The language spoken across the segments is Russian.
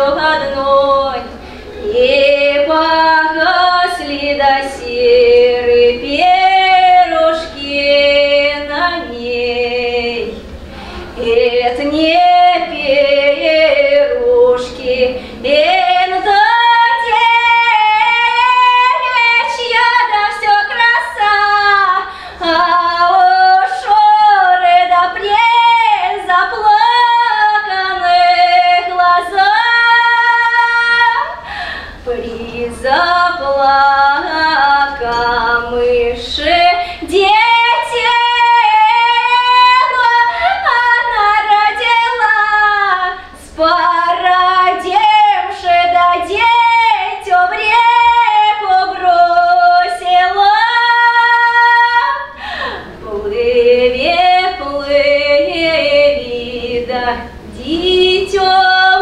одной, и погасли до серы перышки на ней. Это не перышки, это девичья, да все краса, а у Шоры да презаплаканных глаза, призаплакамыши дети. Породивши да детю в реку бросила. Плыви, плыви, да дитё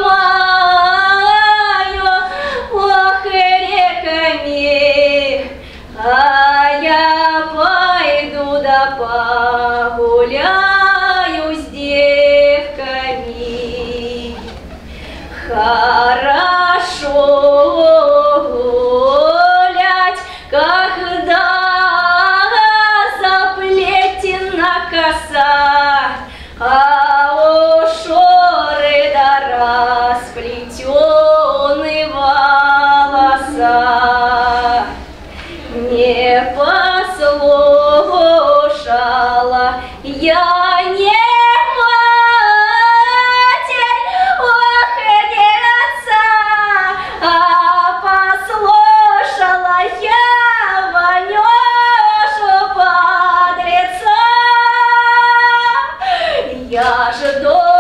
моё, ох, реками, а я пойду да погуляю с девками. Хорошо гулять, когда заплетена коса, а у Шоры да расплетены волоса. Не послушала я не я же